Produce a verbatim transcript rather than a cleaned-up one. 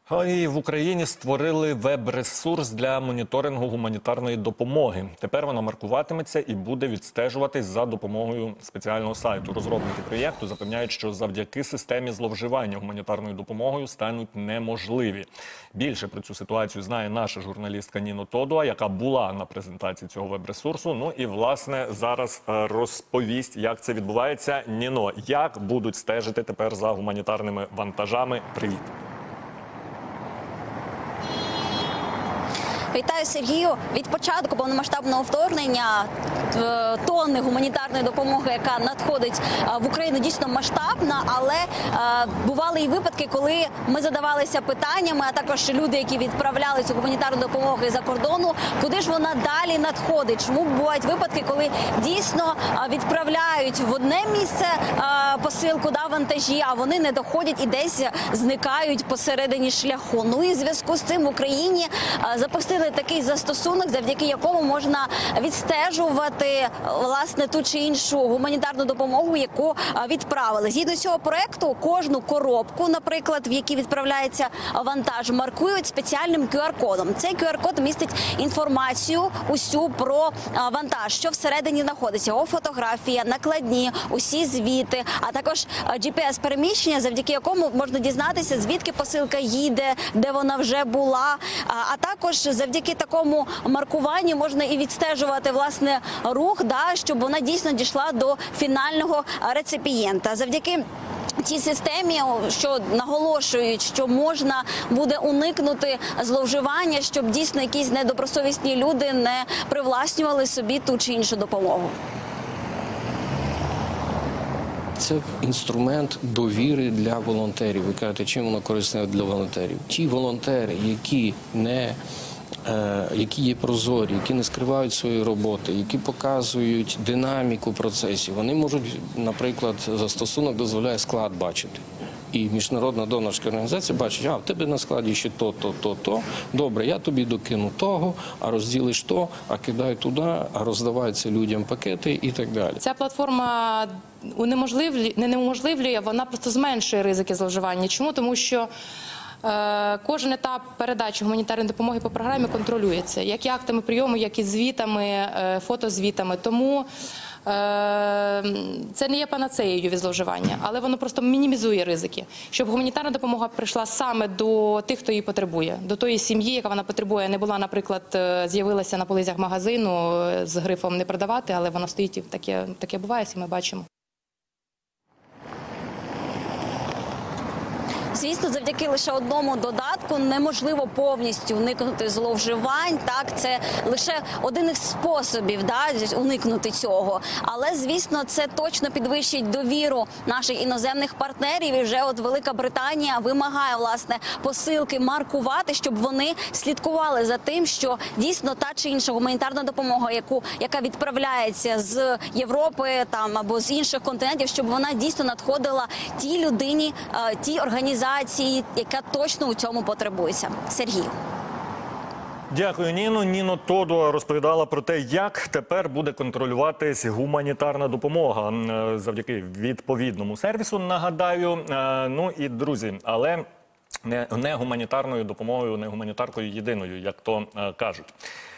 І в Україні створили веб-ресурс для моніторингу гуманітарної допомоги. Тепер вона маркуватиметься і буде відстежуватись за допомогою спеціального сайту. Розробники проєкту запевняють, що завдяки системі зловживання гуманітарною допомогою стануть неможливі. Більше про цю ситуацію знає наша журналістка Ніно Тодуа, яка була на презентації цього веб-ресурсу. Ну і, власне, зараз розповість, як це відбувається. Ніно, як будуть стежити тепер за гуманітарними вантажами? Привіт! Вітаю, Сергію. Від початку повномасштабного вторгнення тонни гуманітарної допомоги, яка надходить в Україну, дійсно масштабна, але бували і випадки, коли ми задавалися питаннями, а також люди, які відправляли цю гуманітарну допомогу за кордону, куди ж вона далі надходить. Чому бувають випадки, коли дійсно відправляють в одне місце посилку, да, вантажі, а вони не доходять і десь зникають посередині шляху. Ну і в зв'язку з цим в Україні запустили такий застосунок, завдяки якому можна відстежувати, власне, ту чи іншу гуманітарну допомогу, яку відправили. Згідно цього проекту, кожну коробку, наприклад, в якій відправляється вантаж, маркують спеціальним ку ар кодом. Цей ку ар код містить інформацію усю про вантаж, що всередині знаходиться, його фотографія, накладні, усі звіти, а також джі пі ес-переміщення, завдяки якому можна дізнатися, звідки посилка їде, де вона вже була, а також завдяки такому маркуванню можна і відстежувати, власне, рух, да, щоб вона дійсно дійшла до фінального реципієнта. Завдяки цій системі, що наголошують, що можна буде уникнути зловживання, щоб дійсно якісь недобросовісні люди не привласнювали собі ту чи іншу допомогу. Це інструмент довіри для волонтерів. Ви кажете, чим воно корисне для волонтерів? Ті волонтери, які не які є прозорі, які не скривають свої роботи, які показують динаміку процесів, вони можуть, наприклад, застосунок дозволяє склад бачити. І міжнародна донорська організація бачить, а в тебе на складі ще то, то, то, то. Добре, я тобі докину того, а розділиш то, а кидай туди, а роздаваються людям пакети і так далі. Ця платформа унеможливлює, не неуможливлює, вона просто зменшує ризики зловживання. Чому? Тому що кожен етап передачі гуманітарної допомоги по програмі контролюється, як і актами прийому, як і звітами, фотозвітами. Тому це не є панацеєю від зловживання, але воно просто мінімізує ризики, щоб гуманітарна допомога прийшла саме до тих, хто її потребує, до тої сім'ї, яка вона потребує. Не була, наприклад, з'явилася на полицях магазину з грифом «не продавати», але вона стоїть, і таке, таке буває, і ми бачимо. Звісно, завдяки лише одному додатку неможливо повністю уникнути зловживань. Так, це лише один із способів, да, уникнути цього. Але, звісно, це точно підвищить довіру наших іноземних партнерів. І вже от Велика Британія вимагає, власне, посилки маркувати, щоб вони слідкували за тим, що дійсно та чи інша гуманітарна допомога, яку, яка відправляється з Європи там, або з інших континентів, щоб вона дійсно надходила тій людині, тій організації, яка точно у цьому потребується. Сергій. Дякую, Ніно. Ніно Тодуа розповідала про те, як тепер буде контролюватись гуманітарна допомога завдяки відповідному сервісу, нагадаю. Ну і, друзі, але не, не гуманітарною допомогою, не гуманітаркою єдиною, як то кажуть.